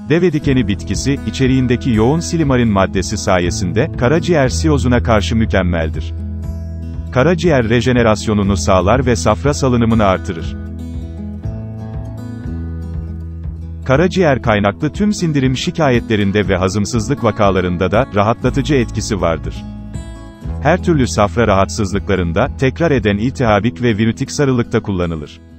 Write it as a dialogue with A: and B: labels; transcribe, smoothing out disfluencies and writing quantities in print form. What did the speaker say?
A: Deve dikeni bitkisi, içeriğindeki yoğun silimarin maddesi sayesinde, karaciğer sirozuna karşı mükemmeldir. Karaciğer rejenerasyonunu sağlar ve safra salınımını artırır. Karaciğer kaynaklı tüm sindirim şikayetlerinde ve hazımsızlık vakalarında da, rahatlatıcı etkisi vardır. Her türlü safra rahatsızlıklarında, tekrar eden iltihabik ve virütik sarılıkta kullanılır.